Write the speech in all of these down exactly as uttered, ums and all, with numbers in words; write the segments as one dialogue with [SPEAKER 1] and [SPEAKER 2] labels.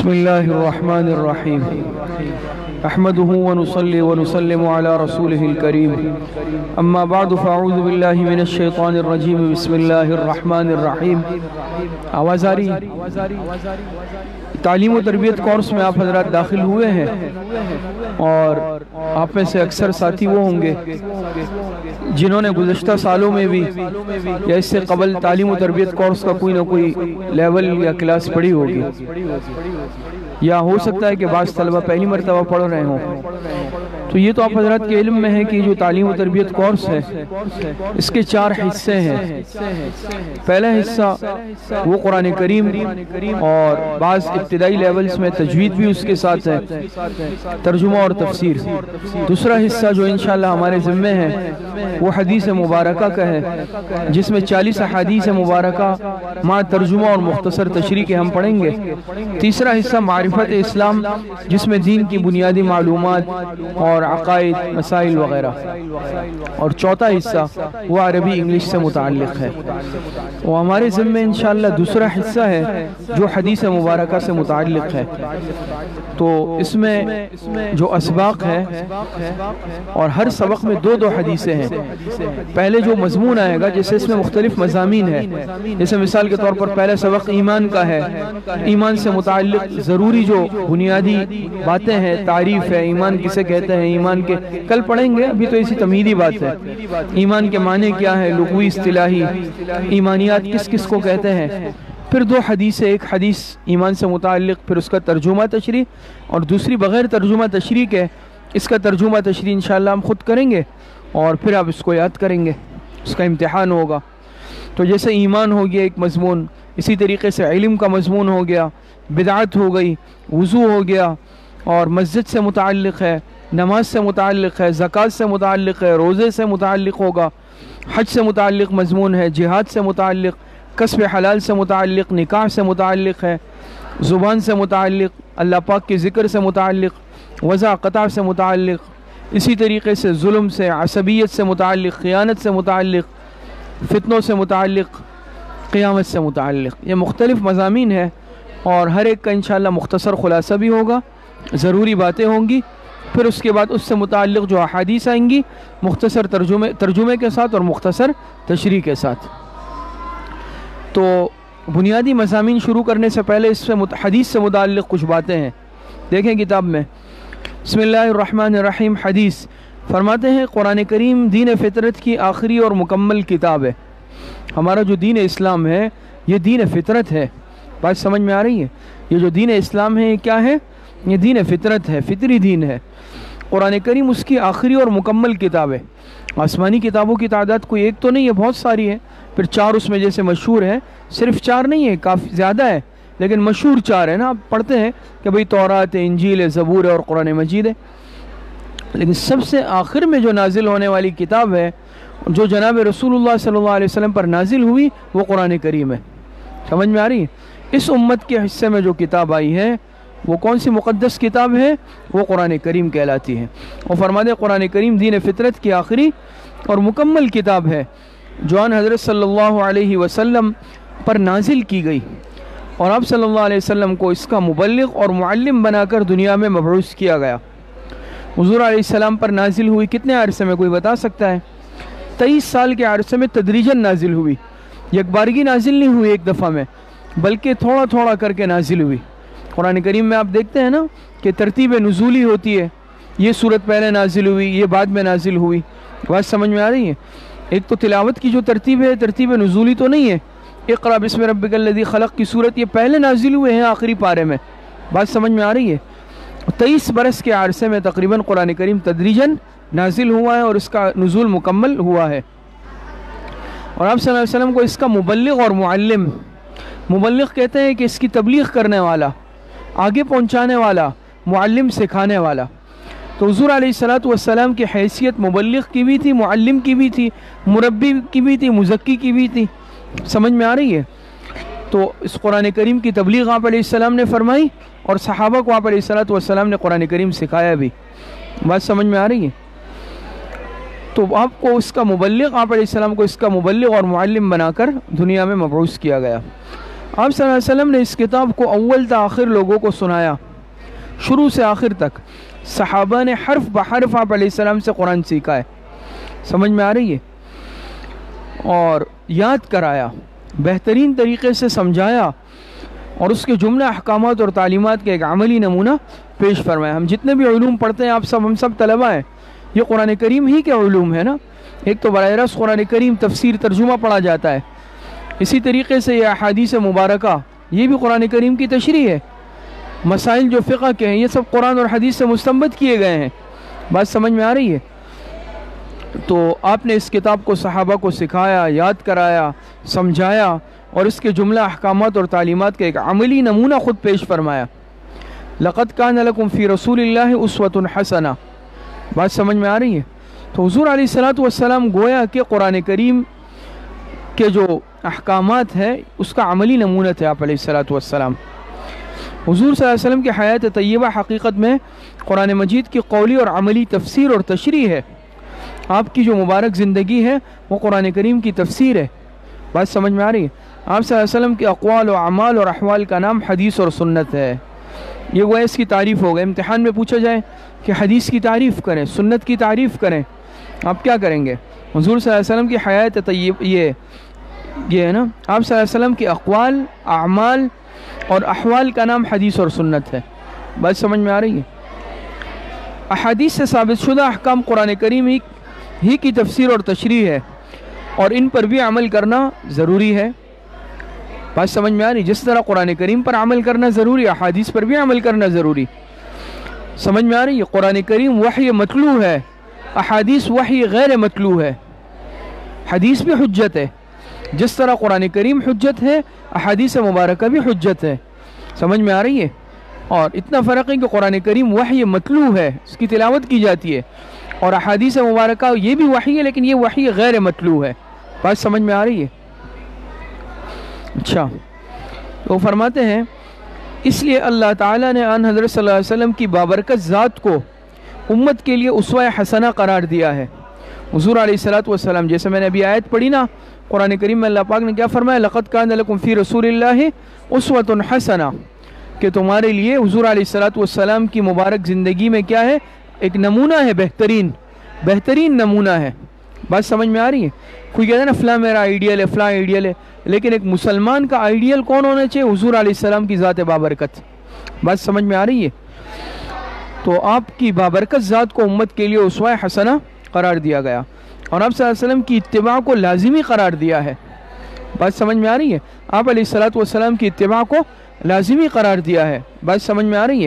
[SPEAKER 1] بسم الله الرحمن الرحيم احمده ونصلي ونسلم على رسوله الكريم اما بعد فاعوذ بالله من الشيطان الرجيم بسم الله الرحمن الرحيم. آواز آ رہی ہے؟ تعلیم و تربیت کورس میں آپ حضرات داخل ہوئے ہیں اور آپ میں سے اکثر ساتھی وہ ہوں گے جنہوں نے گزشتہ سالوں میں بھی یا اس سے قبل تعلیم و تربیت کورس کا کوئی نہ کوئی لیول یا کلاس پڑھی ہوگی، یا ہو سکتا ہے کہ بعض طلبہ پہلی مرتبہ پڑھ رہے ہوں. تو یہ تو آپ حضرات کے علم میں ہے کہ جو تعلیم و تربیت کورس ہے اس کے چار حصے ہیں. پہلا حصہ وہ قرآن کریم اور بعض ابتدائی لیولز میں تجوید بھی اس کے ساتھ ہے، ترجمہ اور تفسیر. دوسرا حصہ جو انشاءاللہ ہمارے ذمہ ہے وہ حدیث مبارکہ کا ہے، جس میں چالیس احادیث مبارکہ مع ترجمہ اور مختصر تشریح کے ہم پڑھیں گے. تیسرا حصہ معرفت اسلام، جس میں دین کی بنیادی معلومات اور عقائد مسائل وغیرہ. اور چوتھا حصہ وہ عربی انگلش سے متعلق ہے. وہ ہمارے ذمہ انشاءاللہ دوسرا حصہ ہے جو حدیث مبارکہ سے متعلق ہے. تو اس میں جو اسباق ہے اور ہر سبق میں دو دو حدیثیں ہیں. پہلے جو مضمون آئے گا جیسے اس میں مختلف مضامین ہے، جیسے مثال کے طور پر پہلا سبق ایمان کا ہے، ایمان سے متعلق ضروری جو بنیادی باتیں ہیں، تعریف ہے، ایمان کسے کہتے ہیں، ایمان کے کل پڑھیں گے، ابھی تو اسی تمہیدی بات ہے. ایمان کے معنی کیا ہے، لغوی اصطلاحی، ایمانیات کس کس کو کہتے ہیں. پھر دو حدیث ہے، ایک حدیث ایمان سے متعلق، پھر اس کا ترجمہ تشریح، اور دوسری بغیر ترجمہ تشریح کے اس کا ترجمہ تشریح انشاءاللہ ہم خود کریں گے اور پھر آپ اس کو یاد کریں گے، اس کا امتحان ہوگا. تو جیسے ایمان ہو گیا ایک مضمون، اسی طریقے سے علم کا مضمون ہو گیا، بدعت ہو گئی، وضو ہو گیا، اور مسجد سے متعلق ہے، نماز سے متعلق ہے، زکوٰۃ سے متعلق ہے، روزے سے متعلق ہوگا، حج سے متعلق مضمون ہے، جہاد سے متعلق، کسب حلال سے متعلق، نکاح سے متعلق ہے، زبان سے متعلق، اللہ پاک کے ذکر سے متعلق، وضع قطع سے متعلق، اسی طریقے سے ظلم سے، عصبیت سے متعلق، خیانت سے متعلق، فتنوں سے متعلق، قیامت سے متعلق. یہ مختلف مضامین ہیں اور ہر ایک کا انشاءاللہ مختصر خلاصہ بھی ہوگا، ضروری باتیں ہوں گی. پھر اس کے بعد اس سے متعلق جو احادیث آئیں گی مختصر ترجمے ترجمے کے ساتھ اور مختصر تشریح کے ساتھ. تو بنیادی مضامین شروع کرنے سے پہلے اس سے حدیث سے متعلق کچھ باتیں ہیں. دیکھیں کتاب میں بسم اللہ الرحمن الرحیم. حدیث فرماتے ہیں قرآن کریم دین فطرت کی آخری اور مکمل کتاب ہے. ہمارا جو دین اسلام ہے یہ دین فطرت ہے. بات سمجھ میں آ رہی ہے؟ یہ جو دین اسلام ہے یہ کیا ہے؟ یہ دین فطرت ہے، فطری دین ہے. قرآن کریم اس کی آخری اور مکمل کتاب ہے. آسمانی کتابوں کی تعداد کوئی ایک تو نہیں ہے، بہت ساری ہے. پھر چار اس میں جیسے مشہور ہیں، صرف چار نہیں ہے، کافی زیادہ ہے، لیکن مشہور چار ہے نا. آپ پڑھتے ہیں کہ بھئی تورات ہے، انجیل ہے، زبور ہے اور قرآن مجید ہے. لیکن سب سے آخر میں جو نازل ہونے والی کتاب ہے جو جناب رسول اللہ صلی اللہ علیہ وسلم پر نازل ہوئی وہ قرآن کریم ہے. سمجھ میں آ رہی ہے؟ اس امت کے حصے میں جو کتاب آئی ہے وہ کون سی مقدس کتاب ہے؟ وہ قرآن کریم کہلاتی ہے. اور فرماتے قرآن کریم دین فطرت کی آخری اور مکمل کتاب ہے جو آن حضرت صلی اللہ علیہ وسلم پر نازل کی گئی، اور آپ صلی اللہ علیہ وسلم کو اس کا مبلغ اور معلم بنا کر دنیا میں مبعوث کیا گیا. حضور علیہ السلام پر نازل ہوئی کتنے عرصے میں کوئی بتا سکتا ہے؟ تیئیس سال کے عرصے میں تدریجاً نازل ہوئی. یک بارگی نازل نہیں ہوئی ایک دفعہ میں، بلکہ تھوڑا تھوڑا کر کے نازل ہوئی. قرآن کریم میں آپ دیکھتے ہیں نا کہ ترتیب نزولی ہوتی ہے، یہ صورت پہلے نازل ہوئی، یہ بعد میں نازل ہوئی. بات سمجھ میں آ رہی ہے؟ ایک تو تلاوت کی جو ترتیب ہے ترتیب نزولی تو نہیں ہے. اقرأ بسم ربک الذی خلق کی صورت یہ پہلے نازل ہوئے ہیں آخری پارے میں. بات سمجھ میں آ رہی ہے؟ تیئیس برس کے عرصے میں تقریباً قرآن کریم تدریجاً نازل ہوا ہے اور اس کا نزول مکمل ہوا ہے. اور آپ صلی اللہ علیہ وسلم کو اس کا مبلغ اور معلم، مبلغ کہتے ہیں کہ اس کی تبلیغ کرنے والا، آگے پہنچانے والا، معلم سکھانے والا. تو حضور علیہ الصلوۃ والسلام کی حیثیت مبلغ کی بھی تھی، معلم کی بھی تھی، مربی کی بھی تھی، مزکی کی بھی تھی. سمجھ میں آ رہی ہے؟ تو اس قرآن کریم کی تبلیغ آپ علیہ السلام نے فرمائی اور صحابہ کو آپ علیہ الصلوۃ والسلام نے قرآن کریم سکھایا بھی. بات سمجھ میں آ رہی ہے؟ تو آپ کو اس کا مبلغ، آپ علیہ السلام کو اس کا مبلغ اور معلم بنا کر دنیا میں مبعوث کیا گیا. آپ صلی اللہ علیہ وسلم نے اس کتاب کو اول تا آخر لوگوں کو سنایا، شروع سے آخر تک۔ صحابہ نے حرف بحرف آپ علیہ السلام سے قرآن سیکھا ہے، سمجھ میں آ رہی ہے، اور یاد کرایا، بہترین طریقے سے سمجھایا، اور اس کے جملہ احکامات اور تعلیمات کے ایک عملی نمونہ پیش فرمایا۔ ہم جتنے بھی علوم پڑھتے ہیں، آپ سب ہم سب طلبہ ہیں، یہ قرآن کریم ہی کے علوم ہے نا۔ ایک تو براہ راست قرآن کریم تفسیر ترجمہ پڑھا جاتا ہے، اسی طریقے سے یہ احادیث مبارکہ یہ بھی قرآن کریم کی تشریح ہے۔ مسائل جو فقہ کے ہیں یہ سب قرآن اور حدیث سے مستنبط کیے گئے ہیں، بات سمجھ میں آ رہی ہے۔ تو آپ نے اس کتاب کو صحابہ کو سکھایا، یاد کرایا، سمجھایا، اور اس کے جملہ احکامات اور تعلیمات کا ایک عملی نمونہ خود پیش فرمایا۔ لقد کان لکم فی رسول اللہ اسوۃ حسنہ، بات سمجھ میں آ رہی ہے۔ تو حضور علیہ الصلوۃ والسلام گویا کہ قرآن کریم کے جو احکامات ہیں اس کا عملی نمونہ تھے آپ علیہ الصلوۃ والسلام۔ حضور صلی اللہ علیہ وسلم کی حیات طیبہ حقیقت میں قرآن مجید کی قولی اور عملی تفسیر اور تشریح ہے۔ آپ کی جو مبارک زندگی ہے وہ قرآن کریم کی تفسیر ہے، بات سمجھ میں آ رہی ہے۔ آپ صلی اللہ علیہ وسلم کے اقوال و اعمال اور احوال کا نام حدیث اور سنت ہے۔ یہ وہ اس کی تعریف ہو گئے۔ امتحان میں پوچھا جائے کہ حدیث کی تعریف کریں، سنت کی تعریف کریں، آپ کیا کریں گے؟ حضور صلی اللہ علیہ وسلم کی حیات طیب یہ یہ ہے نا، آپ صلی اللہ علیہ وسلم کے اقوال، اعمال اور احوال کا نام حدیث اور سنت ہے، بات سمجھ میں آ رہی ہے۔ احادیث سے ثابت شدہ احکام قرآن کریم ہی ہی کی تفسیر اور تشریح ہے، اور ان پر بھی عمل کرنا ضروری ہے، بات سمجھ میں آ رہی ہے۔ جس طرح قرآن کریم پر عمل کرنا ضروری، احادیث پر بھی عمل کرنا ضروری، سمجھ میں آ رہی ہے۔ قرآن کریم وحی متلو ہے، احادیث وحی غیر متلو ہے، حدیث بھی حجت ہے۔ جس طرح قرآن کریم حجت ہے، احادیث مبارکہ بھی حجت ہے، سمجھ میں آ رہی ہے۔ اور اتنا فرق ہے کہ قرآن کریم وحی متلو ہے، اس کی تلاوت کی جاتی ہے، اور احادیث مبارکہ یہ بھی وحی ہے لیکن یہ وحی غیر متلو ہے، بات سمجھ میں آ رہی ہے۔ اچھا، تو فرماتے ہیں اس لیے اللہ تعالیٰ نے آن حضرت صلی اللہ علیہ وسلم کی بابرکت ذات کو امت کے لیے اسوہ حسنہ قرار دیا ہے۔ حضور علیہ الصلوۃ والسلام، جیسے میں نے ابھی آیت پڑھی نا قرآن کریم میں، اللہ پاک نے کیا فرمایا؟ لقد کان لکم فی رسول اللہ اسوۃ حسنہ، کہ تمہارے لیے حضور علیہ الصلوۃ والسلام کی مبارک زندگی میں کیا ہے؟ ایک نمونہ ہے، بہترین بہترین نمونہ ہے، بات سمجھ میں آ رہی ہے۔ کوئی کہتا ہے نا فلاں میرا آئیڈیل ہے، فلاں آئیڈیل ہے، لیکن ایک مسلمان کا آئیڈیل کون ہونا چاہیے؟ حضور علیہ السلام کی ذات بابرکت، بات سمجھ میں آ رہی ہے۔ تو آپ کی بابرکت ذات کو امت کے لیے اسوہ حسنہ قرار دیا گیا، اور آپ صلی اللہ علیہ وسلم کی اتباع کو لازمی قرار دیا ہے، بات سمجھ میں آ رہی ہے۔ آپ علیہ الصلوۃ والسلام کی اتباع کو لازمی قرار دیا ہے، بات سمجھ میں آ رہی ہے۔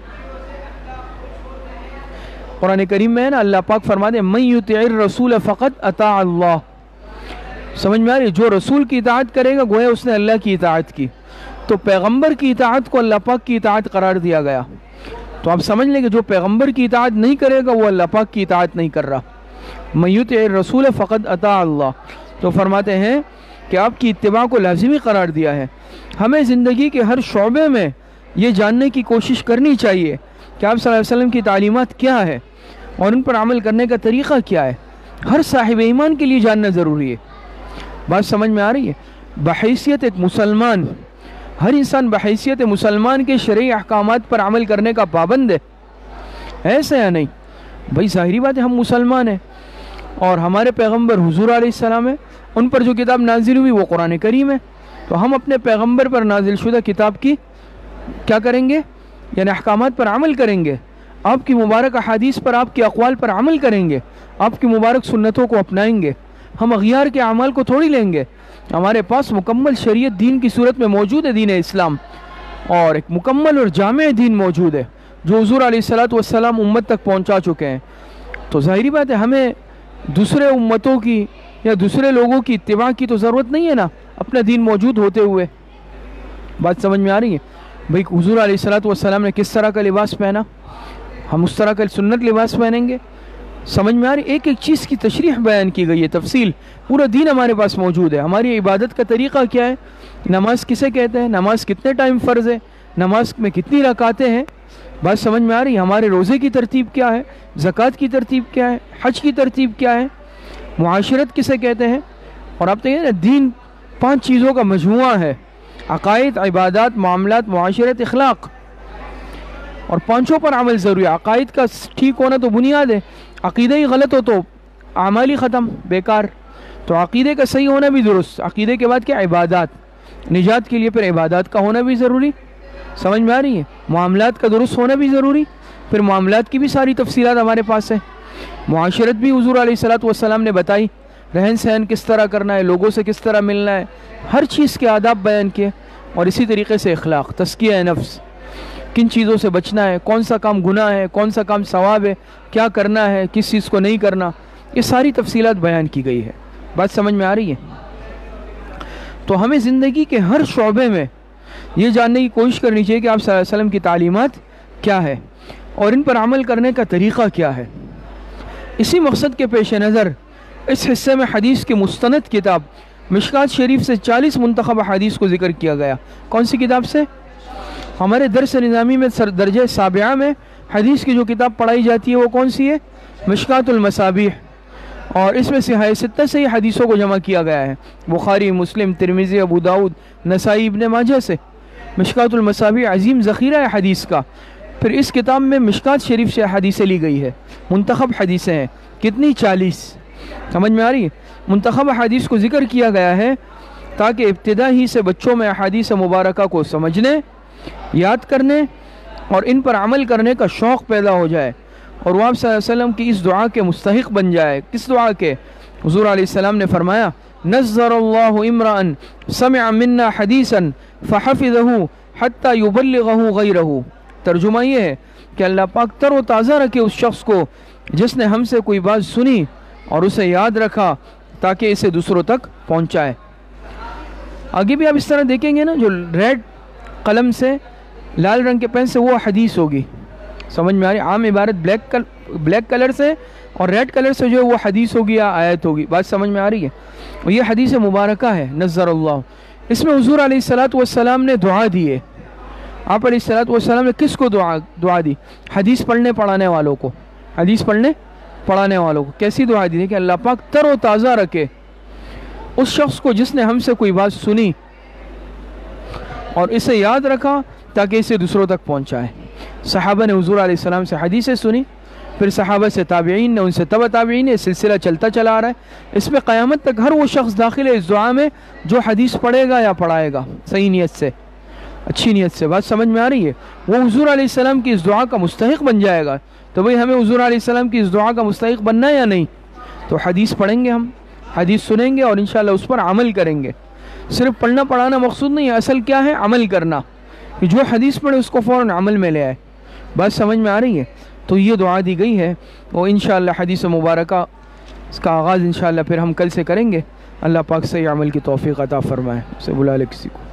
[SPEAKER 1] قرآن کریم میں ہے نا، اللہ پاک فرماتے ہیں من یطع الرسول فقط اطاع اللہ، سمجھ میں آ رہی ہے۔ جو رسول کی اطاعت کرے گا گویا اس نے اللہ کی اطاعت کی، تو پیغمبر کی اطاعت کو اللہ پاک کی اطاعت قرار دیا گیا۔ تو آپ سمجھ لیں کہ جو پیغمبر کی اطاعت نہیں کرے گا وہ اللہ پاک کی اطاعت نہیں کر رہا۔ من یطع الرسول فقط اطاع اللہ، تو فرماتے ہیں کہ آپ کی اتباع کو لازمی قرار دیا ہے۔ ہمیں زندگی کے ہر شعبے میں یہ جاننے کی کوشش کرنی چاہیے کہ آپ صلی اللہ علیہ وسلم کی تعلیمات کیا ہے اور ان پر عمل کرنے کا طریقہ کیا ہے۔ ہر صاحب ایمان کے لیے جاننا ضروری ہے، بات سمجھ میں آ رہی ہے۔ بحیثیت ایک مسلمان، ہر انسان بحیثیت مسلمان کے شرعی احکامات پر عمل کرنے کا پابند ہے، ایسا یا نہیں؟ بھائی ظاہری بات ہے، ہم مسلمان ہیں اور ہمارے پیغمبر حضور علیہ السلام ہے، ان پر جو کتاب نازل ہوئی وہ قرآن کریم ہے، تو ہم اپنے پیغمبر پر نازل شدہ کتاب کی کیا کریں گے؟ یعنی احکامات پر عمل کریں گے، آپ کی مبارک احادیث پر، آپ کے اقوال پر عمل کریں گے، آپ کی مبارک سنتوں کو اپنائیں گے۔ ہم اغیار کے اعمال کو تھوڑی لیں گے، ہمارے پاس مکمل شریعت دین کی صورت میں موجود ہے، دین اسلام، اور ایک مکمل اور جامع دین موجود ہے جو حضور علیہ الصلوۃ والسلام امت تک پہنچا چکے ہیں۔ تو ظاہری بات ہے ہمیں دوسرے امتوں کی یا دوسرے لوگوں کی اتباع کی تو ضرورت نہیں ہے نا، اپنا دین موجود ہوتے ہوئے، بات سمجھ میں آ رہی ہے۔ بھائی حضور علیہ الصلوۃ والسلام نے کس طرح کا لباس پہنا، ہم اس طرح کا سنت لباس پہنیں گے، سمجھ میں آ رہی ہے۔ ایک ایک چیز کی تشریح بیان کی گئی ہے، تفصیل، پورا دین ہمارے پاس موجود ہے۔ ہماری عبادت کا طریقہ کیا ہے، نماز کسے کہتے ہیں، نماز کتنے ٹائم فرض ہے، نماز میں کتنی رکعتیں ہیں، بات سمجھ میں آ رہی ہے۔ ہمارے روزے کی ترتیب کیا ہے، زکوٰۃ کی ترتیب کیا ہے، حج کی ترتیب کیا ہے، معاشرت کسے کہتے ہیں۔ اور آپ تو یہ نا دین پانچ چیزوں کا مجموعہ ہے، عقائد، عبادات، معاملات، معاشرت، اخلاق، اور پانچوں پر عمل ضروری ہے۔ عقائد کا ٹھیک ہونا تو بنیاد ہے، عقیدہ ہی غلط ہو تو اعمال ہی ختم، بیکار۔ تو عقیدے کا صحیح ہونا بھی درست، عقیدے کے بعد کیا؟ عبادات، نجات کے لیے پھر عبادات کا ہونا بھی ضروری، سمجھ میں آ رہی ہے؟ معاملات کا درست ہونا بھی ضروری، پھر معاملات کی بھی ساری تفصیلات ہمارے پاس ہے۔ معاشرت بھی حضور علیہ الصلوۃ والسلام نے بتائی، رہن سہن کس طرح کرنا ہے، لوگوں سے کس طرح ملنا ہے، ہر چیز کے آداب بیان کیے۔ اور اسی طریقے سے اخلاق، تزکیہ نفس، کن چیزوں سے بچنا ہے، کون سا کام گناہ ہے، کون سا کام ثواب ہے، کیا کرنا ہے، کس چیز کو نہیں کرنا، یہ ساری تفصیلات بیان کی گئی ہے۔ بات سمجھ میں آ رہی ہے؟ تو ہمیں زندگی کے ہر شعبے میں یہ جاننے کی کوشش کرنی چاہیے کہ آپ صلی اللہ علیہ وسلم کی تعلیمات کیا ہے اور ان پر عمل کرنے کا طریقہ کیا ہے۔ اسی مقصد کے پیش نظر اس حصے میں حدیث کی مستند کتاب مشکات شریف سے چالیس منتخب حدیث کو ذکر کیا گیا۔ کون سی کتاب سے؟ ہمارے درس نظامی میں درجہ سابعہ میں حدیث کی جو کتاب پڑھائی جاتی ہے وہ کون سی ہے؟ مشکات المصابیح، اور اس میں صحیح ستہ سے ہی حدیثوں کو جمع کیا گیا ہے، بخاری، مسلم، ترمذی، ابو داؤد، نسائی، ابن ماجہ سے۔ مشکات المصابیح عظیم ذخیرہ ہے حدیث کا۔ پھر اس کتاب میں مشکات شریف سے حدیثیں لی گئی ہے، منتخب حدیثیں ہیں، کتنی؟ چالیس۔ سمجھ میں آ رہی ہے؟ منتخب حدیث کو ذکر کیا گیا ہے تاکہ ابتدا ہی سے بچوں میں احادیث مبارکہ کو سمجھنے، یاد کرنے اور ان پر عمل کرنے کا شوق پیدا ہو جائے، اور وہ آپ صلی اللہ علیہ وسلم کی اس دعا کے مستحق بن جائے۔ کس دعا کے؟ حضور علیہ السلام نے فرمایا نظر اللہ امرا سمع منا حدیثا فحفظہ حتی یبلغہ غیرہ۔ ترجمہ یہ ہے کہ اللہ پاک تر و تازہ رکھے اس شخص کو جس نے ہم سے کوئی بات سنی اور اسے یاد رکھا تاکہ اسے دوسروں تک پہنچائے۔ آگے بھی آپ اس طرح دیکھیں گے نا، جو ریڈ قلم سے، لال رنگ کے پین سے، وہ حدیث ہوگی، سمجھ میں آ رہی؟ عام عبارت بلیک کل بلیک کلر سے اور ریڈ کلر سے جو ہے وہ حدیث ہوگی یا آیت ہوگی۔ بات سمجھ میں آ رہی ہے؟ اور یہ حدیث مبارکہ ہے نظر اللہ۔ اس میں حضور علیہ الصلوۃ والسلام نے دعا دی ہے۔ آپ علیہ الصلوۃ والسلام نے کس کو دعا دعا دی؟ حدیث پڑھنے پڑھانے والوں کو، حدیث پڑھنے پڑھانے والوں کو۔ کیسی دعا دی؟ کہ اللہ پاک تر و تازہ رکھے اس شخص کو جس نے ہم سے کوئی بات سنی اور اسے یاد رکھا تاکہ اسے دوسروں تک پہنچائے۔ صحابہ نے حضور علیہ السلام سے حدیثیں سنی، پھر صحابہ سے تابعین نے، ان سے تبع تابعین نے، سلسلہ چلتا چلا آ رہا ہے۔ اس میں قیامت تک ہر وہ شخص داخل ہے اس دعا میں جو حدیث پڑھے گا یا پڑھائے گا صحیح نیت سے، اچھی نیت سے۔ بات سمجھ میں آ رہی ہے؟ وہ حضور علیہ السلام کی اس دعا کا مستحق بن جائے گا۔ تو بھئی ہمیں حضور علیہ السلام کی اس دعا کا مستحق بننا ہے یا نہیں؟ تو حدیث پڑھیں گے، ہم حدیث سنیں گے اور انشاءاللہ اس پر عمل کریں گے۔ صرف پڑھنا پڑھانا مقصود نہیں ہے، اصل کیا ہے؟ عمل کرنا، کہ جو حدیث پڑھے اس کو فوراً عمل میں لے آئے۔ بات سمجھ میں آ رہی ہے؟ تو یہ دعا دی گئی ہے، وہ انشاءاللہ حدیث مبارکہ اس کا آغاز انشاءاللہ پھر ہم کل سے کریں گے۔ اللہ پاک سے عمل کی توفیق عطا فرمائے۔ سے بلا لے کسی کو۔